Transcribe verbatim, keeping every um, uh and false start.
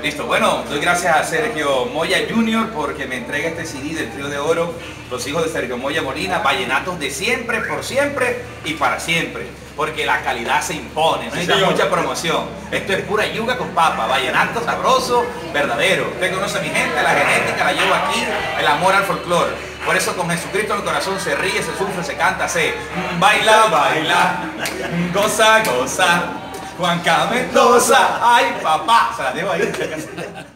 Listo, bueno, doy gracias a Sergio Moya junior porque me entrega este C D del Trío de Oro, los hijos de Sergio Moya Molina, vallenatos de siempre, por siempre y para siempre, porque la calidad se impone, no necesita mucha promoción. Esto es pura yuca con papa, vallenato sabroso, verdadero. Usted conoce a mi gente, la genética la llevo aquí, el amor al folclore. Por eso con Jesucristo en el corazón se ríe, se sufre, se canta, se baila, baila, goza, goza. Juan Mendoza, ay papá, se la dejo ahí.